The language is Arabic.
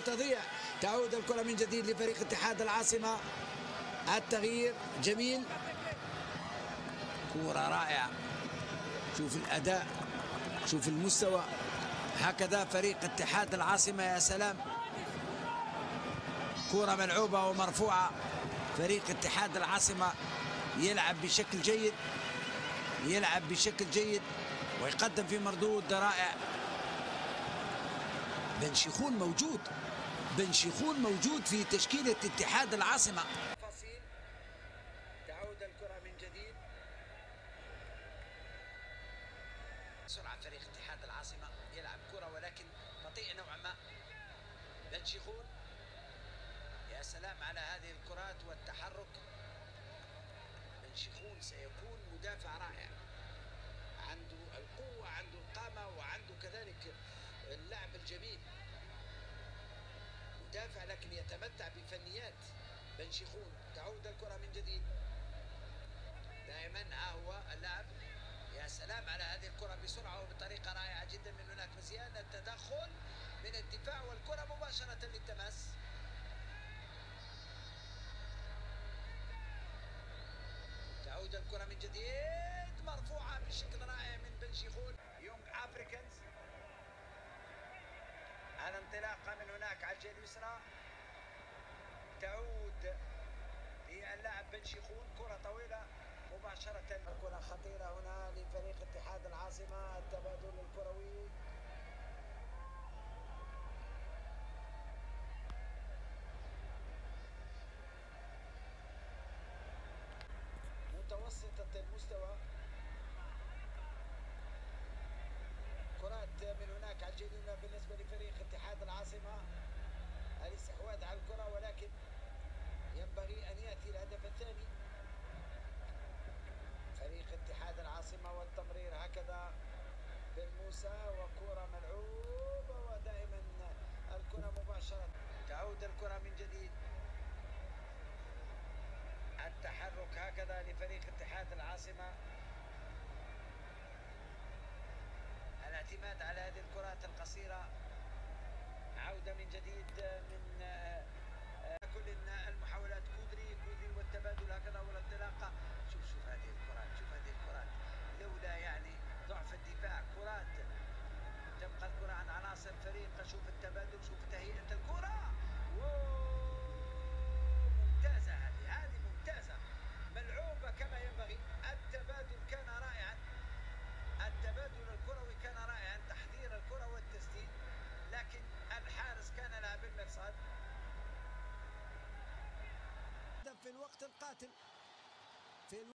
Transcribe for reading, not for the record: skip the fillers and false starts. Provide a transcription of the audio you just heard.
وتضيع. تعود الكرة من جديد لفريق اتحاد العاصمة. التغيير جميل، كرة رائعة. شوف الأداء، شوف المستوى. هكذا فريق اتحاد العاصمة. يا سلام، كرة ملعوبة ومرفوعة. فريق اتحاد العاصمة يلعب بشكل جيد، يلعب بشكل جيد ويقدم في مردود رائع. بن شيخون موجود، بن شيخون موجود في تشكيلة اتحاد العاصمة. تعود الكرة من جديد. سرعة فريق اتحاد العاصمة، يلعب كرة ولكن بطيء نوعا ما. بن شيخون، يا سلام على هذه الكرات والتحرك. بن شيخون سيكون مدافع رائع، عنده القوة، عنده القامة، وعنده كذلك اللعب الجميل. مدافع لكن يتمتع بفنيات. بن شيخون. تعود الكرة من جديد. دائما هو اللاعب. يا سلام على هذه الكرة بسرعة وبطريقة رائعة جدا. من هناك مزيان التدخل من الدفاع والكرة مباشرة للتماس. تعود الكرة من جديد، مرفوعة بشكل رائع من بن شيخون. يونغ افريكانز. الانطلاقة من هناك على الجهة اليسرى. تعود للاعب بن شيخون، كرة طويلة مباشرة. كرة خطيرة هنا لفريق اتحاد العاصمة. التبادل الكروي. متوسطة المستوى. كرات من هناك على الجهة بالنسبة لفريق اتحاد العاصمة. الاستحواذ على الكرة ولكن ينبغي أن يأتي الهدف الثاني. فريق اتحاد العاصمة والتمرير هكذا بن موسى، وكرة ملعوبة ودائما الكرة مباشرة. تعود الكرة من جديد. التحرك هكذا لفريق اتحاد العاصمة. الاعتماد على هذه الكرات القصيرة. عودة من جديد من كل المحاولات. كودري والتبادل هكذا والانطلاقة. شوف هذه الكرات، شوف هذه الكرات. لولا يعني ضعف الدفاع، كرات تبقى الكرة عن عناصر فريق. شوف التبادل، شوف تهيئة الكرة. ممتازة، هذه ممتازة، ملعوبة كما ينبغي. التبادل كان رائعا، التبادل الكروي كان رائعا. تحضير الكرة والتسديد، لكن الحارس كان لها بالمرصاد. في الوقت القاتل، في